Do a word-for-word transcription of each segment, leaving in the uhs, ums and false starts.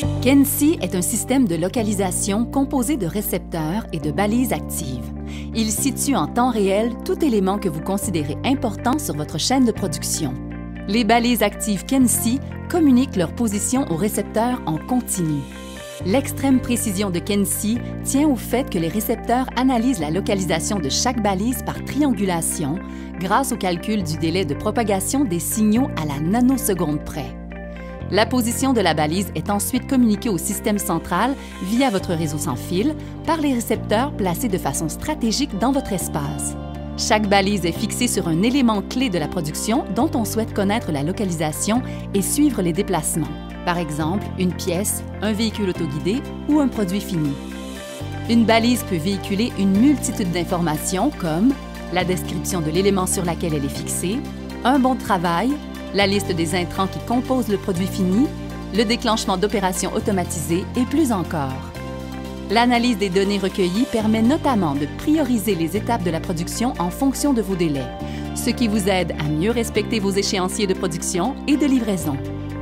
Kenssi est un système de localisation composé de récepteurs et de balises actives. Il situe en temps réel tout élément que vous considérez important sur votre chaîne de production. Les balises actives Kenssi communiquent leur position aux récepteurs en continu. L'extrême précision de Kenssi tient au fait que les récepteurs analysent la localisation de chaque balise par triangulation grâce au calcul du délai de propagation des signaux à la nanoseconde près. La position de la balise est ensuite communiquée au système central via votre réseau sans fil par les récepteurs placés de façon stratégique dans votre espace. Chaque balise est fixée sur un élément clé de la production dont on souhaite connaître la localisation et suivre les déplacements. Par exemple, une pièce, un véhicule autoguidé ou un produit fini. Une balise peut véhiculer une multitude d'informations comme la description de l'élément sur lequel elle est fixée, un bon de travail, la liste des intrants qui composent le produit fini, le déclenchement d'opérations automatisées et plus encore. L'analyse des données recueillies permet notamment de prioriser les étapes de la production en fonction de vos délais, ce qui vous aide à mieux respecter vos échéanciers de production et de livraison.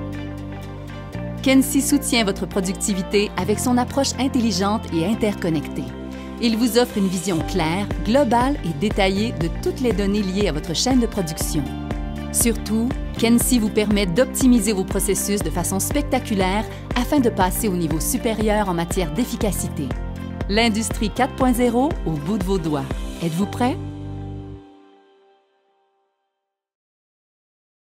Kenssi soutient votre productivité avec son approche intelligente et interconnectée. Il vous offre une vision claire, globale et détaillée de toutes les données liées à votre chaîne de production. Surtout, Kenssi vous permet d'optimiser vos processus de façon spectaculaire afin de passer au niveau supérieur en matière d'efficacité. L'industrie quatre point zéro au bout de vos doigts. Êtes-vous prêt?